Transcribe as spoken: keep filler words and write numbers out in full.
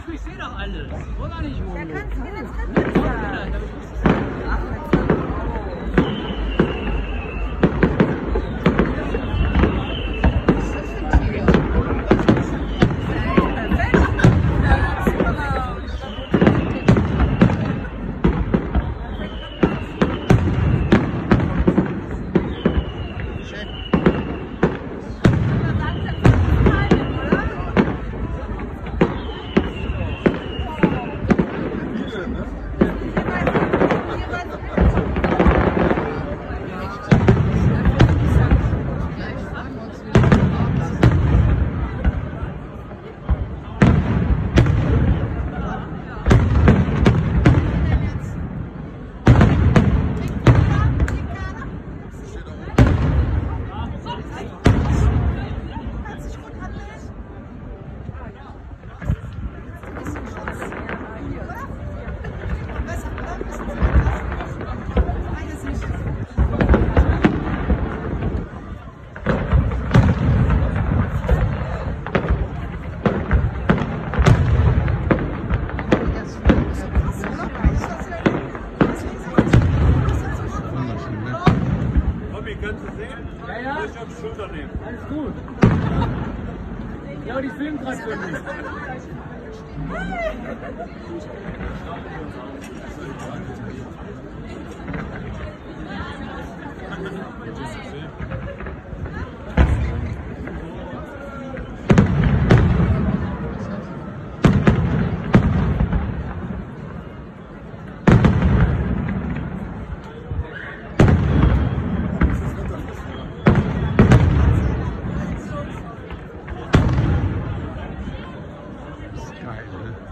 du, ich sehe doch alles. Oder nicht, Udo? Da kannst du jetzt drin sein. Kannst du sehen? Ja, ja. Ich auf die Schulter nehmen. Alles gut. Ja, die filmen gerade für mich. Geil, ne?